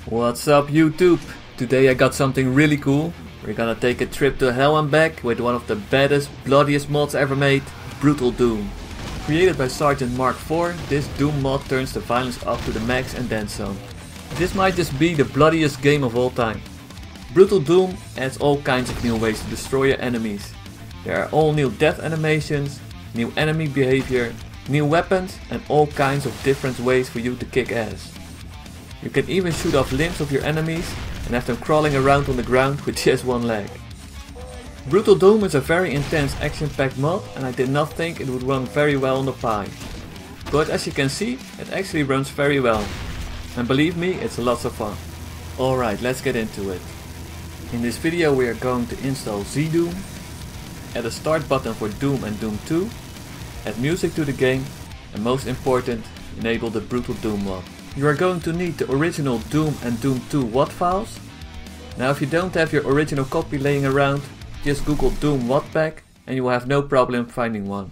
What's up YouTube? Today I got something really cool. We're gonna take a trip to hell and back with one of the baddest, bloodiest mods ever made, Brutal Doom. Created by SGT Mark 4, this Doom mod turns the violence up to the max and then some. This might just be the bloodiest game of all time. Brutal Doom adds all kinds of new ways to destroy your enemies. There are all new death animations, new enemy behavior, new weapons and all kinds of different ways for you to kick ass. You can even shoot off limbs of your enemies and have them crawling around on the ground with just one leg. Brutal Doom is a very intense action-packed mod and I did not think it would run very well on the Pi. But as you can see, it actually runs very well. And believe me, it's lots of fun. Alright, let's get into it. In this video we are going to install zdoom, add a start button for Doom and Doom 2, add music to the game, and most important, enable the Brutal Doom mod. You are going to need the original Doom and Doom 2 WAD files. Now if you don't have your original copy laying around, just Google Doom WAD pack and you will have no problem finding one.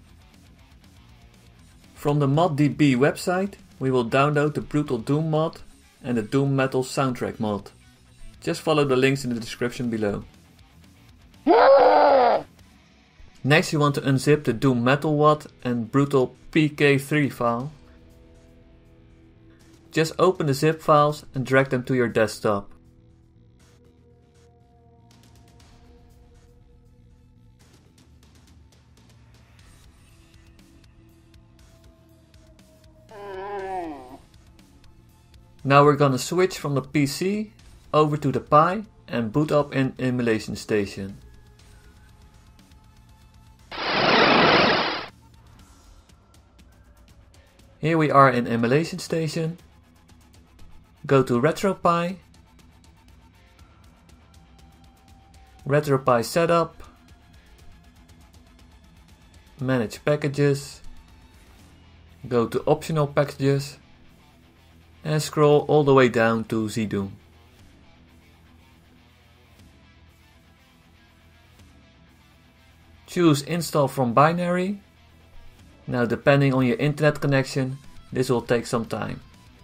From the ModDB website we will download the Brutal Doom mod and the Doom Metal soundtrack mod. Just follow the links in the description below. Next you want to unzip the Doom Metal WAD and Brutal PK3 file. Just open the zip files and drag them to your desktop. Now we're gonna switch from the PC over to the Pi and boot up in Emulation Station. Here we are in Emulation Station. Go to Retropie, Retropie Setup, Manage Packages, go to Optional Packages and scroll all the way down to zdoom. Choose Install from Binary. Now depending on your internet connection, this will take some time.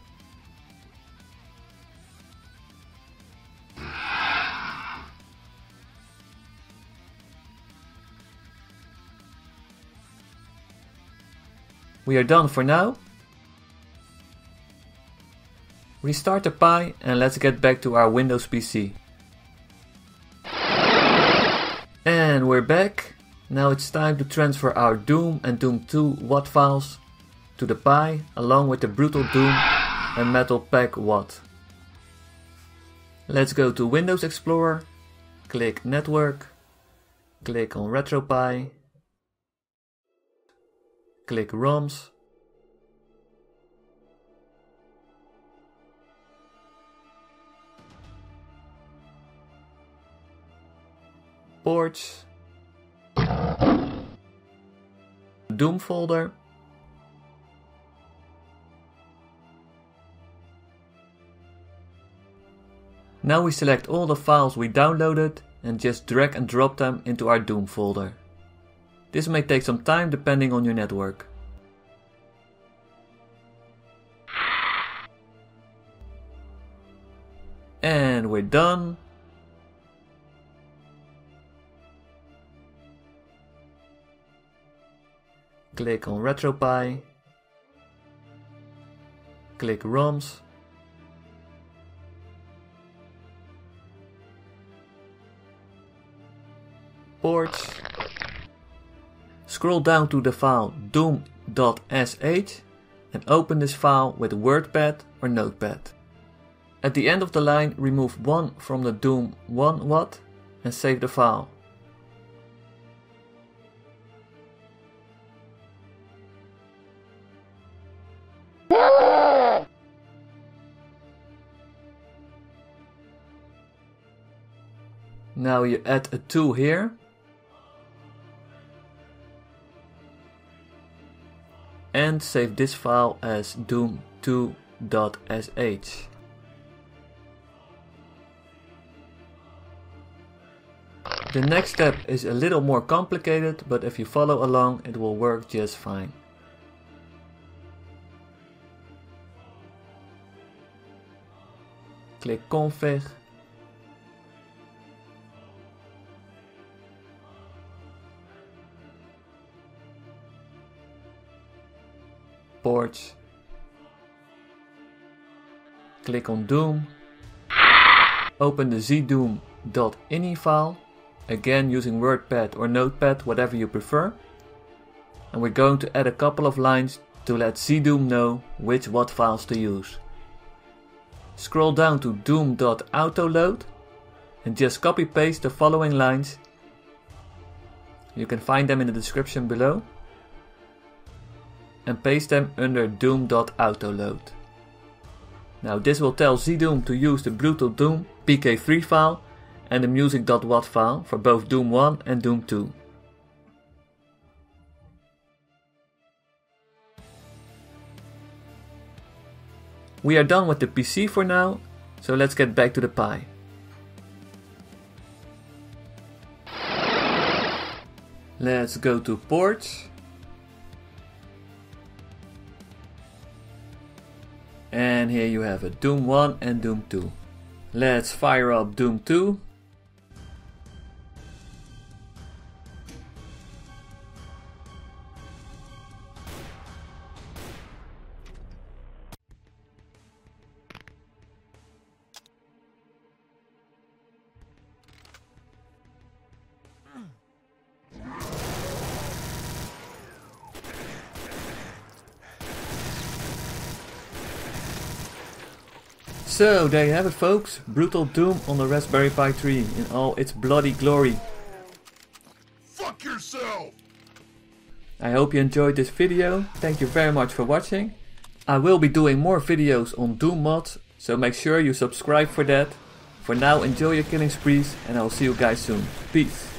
We are done for now. Restart the Pi and let's get back to our Windows PC. And we're back. Now it's time to transfer our Doom and Doom 2 WAD files to the Pi along with the Brutal Doom and Metal Pack WAD. Let's go to Windows Explorer, click Network, click on Retropie, click ROMs, ports, Doom folder, now we select all the files we downloaded and just drag and drop them into our Doom folder. This may take some time depending on your network. And we're done. Click on Retropie, click ROMs, ports, scroll down to the file doom.sh and open this file with WordPad or Notepad. At the end of the line remove 1 from the Doom 1 WAD and save the file. Now you add a 2 here and save this file as doom2.sh. The next step is a little more complicated, but if you follow along it will work just fine. click config. Ports. Click on Doom. Open the zdoom.ini file, again using WordPad or Notepad, whatever you prefer. And we're going to add a couple of lines to let zdoom know which WAD files to use. Scroll down to doom.autoload and just copy paste the following lines. You can find them in the description below. And paste them under doom.autoload. Now this will tell zdoom to use the Brutal Doom pk3 file and the music.wad file for both Doom 1 and Doom 2. We are done with the PC for now, so let's get back to the Pi. Let's go to ports. And here you have it, Doom 1 and Doom 2. Let's fire up Doom 2. So there you have it folks, Brutal Doom on the Raspberry Pi 3 in all its bloody glory. Fuck yourself! I hope you enjoyed this video, thank you very much for watching. I will be doing more videos on Doom mods, so make sure you subscribe for that. For now, enjoy your killing sprees and I will see you guys soon. Peace!